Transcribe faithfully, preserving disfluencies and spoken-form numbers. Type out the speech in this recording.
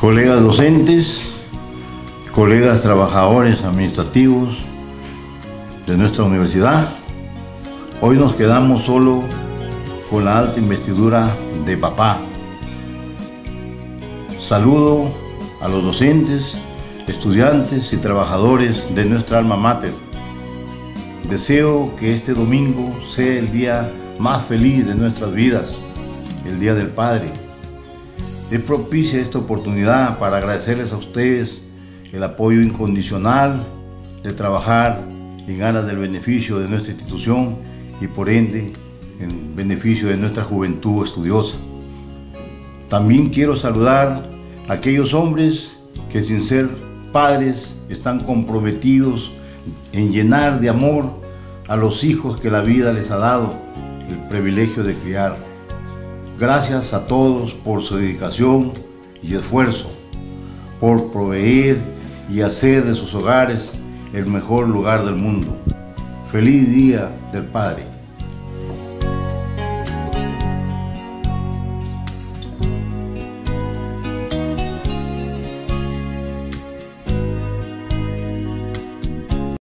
colegas docentes, colegas trabajadores administrativos de nuestra universidad. Hoy nos quedamos solo con la alta investidura de papá. Saludo a los docentes, estudiantes y trabajadores de nuestra alma mater. Deseo que este domingo sea el día más feliz de nuestras vidas, el Día del Padre. Es propicia esta oportunidad para agradecerles a ustedes el apoyo incondicional de trabajar en aras del beneficio de nuestra institución y por ende en beneficio de nuestra juventud estudiosa. También quiero saludar a aquellos hombres que sin ser padres están comprometidos en llenar de amor a los hijos que la vida les ha dado el privilegio de criar. Gracias a todos por su dedicación y esfuerzo, por proveer y hacer de sus hogares el mejor lugar del mundo. Feliz Día del Padre.